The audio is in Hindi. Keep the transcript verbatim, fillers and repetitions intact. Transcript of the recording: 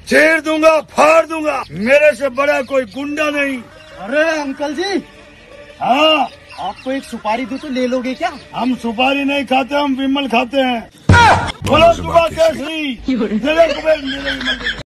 चीर दूंगा, फाड़ दूंगा, मेरे से बड़ा कोई गुंडा नहीं। अरे अंकल जी, हाँ आपको एक सुपारी दूं तो ले लोगे क्या? हम सुपारी नहीं खाते, हम विमल खाते हैं। बोलो सुबह केसरी।